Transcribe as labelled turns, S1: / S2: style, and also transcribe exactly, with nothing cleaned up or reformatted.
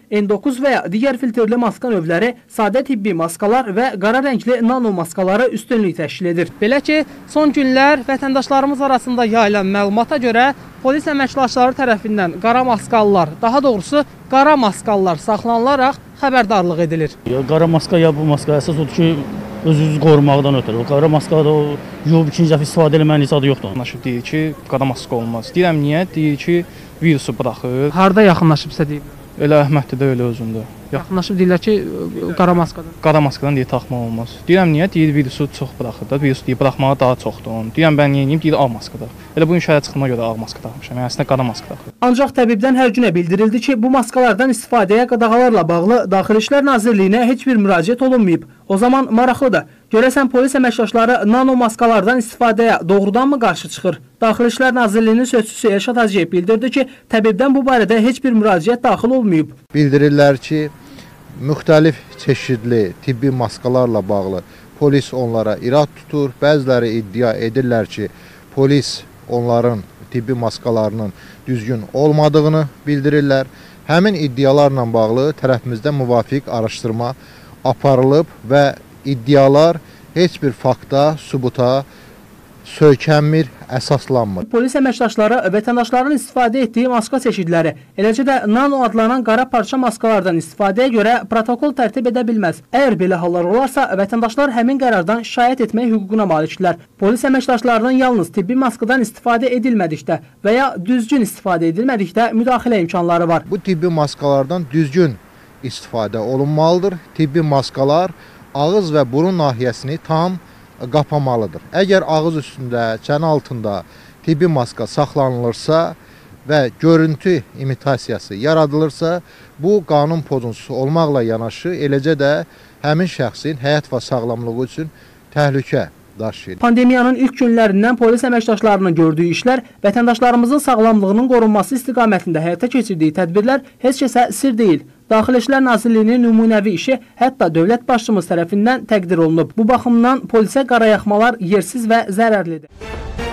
S1: N doqquz və ya digər filtrli maska növləri, sadə tibbi maskalar və qara rəngli nano maskaları üstünlük təşkil edir. Belə ki, son günlər vətəndaşlarımız arasında yayılan məlumata görə polis əməkdaşları tərəfindən qara maskalılar, daha doğrusu qara maskalılar saxlanılaraq xəbərdarlıq edilir.
S2: Ya, qara maska ya bu maska əsas odur ki, özünüzü qorumaqdan ötürü. O qara maskada o yuyub ikinci dəfə istifadə eləməyin heç adı yoxdur.
S3: Yaxınlaşıb deyir ki, qara maska olmaz. Deyirəm niyə? Deyir ki, virusu buraxır.
S1: Harda yaxınlaşıbsa deyib?
S3: Elə Əhməddə də elə özündə.
S1: Yaxınlaşıb deyirlər ki, qara maskadan.
S3: Qara maskadan deyir taxmaq olmaz. Deyirəm niyə? Deyir virusu çox buraxır da. Virus deyir buraxmağa daha çoxdur onun. Deyirəm mən niyə edeyim? Deyir ağ maskada. Elə bu gün şəhərə çıxdığıma görə ağ maska taxmışam. Yəni əslində qara maska taxıram.
S1: Ancaq təbibdən hər günə bildirildi ki, bu maskalardan istifadəyə qadağalarla bağlı Daxili İşlər Nazirliyinə heç bir müraciət olunmayıb. O zaman maraqlıdır. Görəsən polis əməkdaşları nano maskalardan istifadəyə doğrudanmı qarşı çıxır? Daxili İşlər Nazirliyinin sözçüsü Elşad Hacıyev bildirdi ki, təbibdən bu barədə heç bir müraciət daxil olmayıb.
S4: Bildirirlər ki, müxtəlif çeşidli tibbi maskalarla bağlı polis onlara irad tutur. Bəziləri iddia edirlər ki, polis onların tibbi maskalarının düzgün olmadığını bildirirlər. Həmin iddialarla bağlı tərəfimizdə müvafiq araşdırma aparılıb və iddialar heç bir fakta, sübuta söykənmir, əsaslanmır.
S1: Polis əməkdaşları vətəndaşların istifadə etdiyi maska çeşidləri, eləcə də nano adlanan qara parça maskalardan istifadəyə görə protokol tərtib edə bilməz. Əgər belə hallar olarsa, vətəndaşlar həmin qərardan şikayət etmək hüququna malikdirlər. Polis əməkdaşlarının yalnız tibbi maskadan istifadə edilmədikdə və ya düzgün istifadə edilmədikdə müdaxilə imkanları var.
S4: Bu tibbi maskalardan düzgün istifadə olunmalıdır. Tibbi maskalar ağız və burun nahiyəsini tam qapamalıdır. Əgər ağız üstündə, çənə altında tibbi maska saxlanılırsa və görüntü imitasiyası yaradılırsa, bu qanun pozuntusu olmaqla yanaşı, eləcə də həmin şəxsin həyat və sağlamlığı üçün təhlükə daşıyır.
S1: Pandemiyanın ilk günlərindən polis əməkdaşlarının gördüyü işlər, vətəndaşlarımızın sağlamlığının qorunması istiqamətində həyata keçirdiyi tədbirlər heç kəsə sir deyil. Daxili İşlər Nazirliyinin nümunəvi işi hətta dövlət başçımız tərəfindən təqdir olunub. Bu baxımdan polisə qarayaxmalar yersiz və zərərlidir.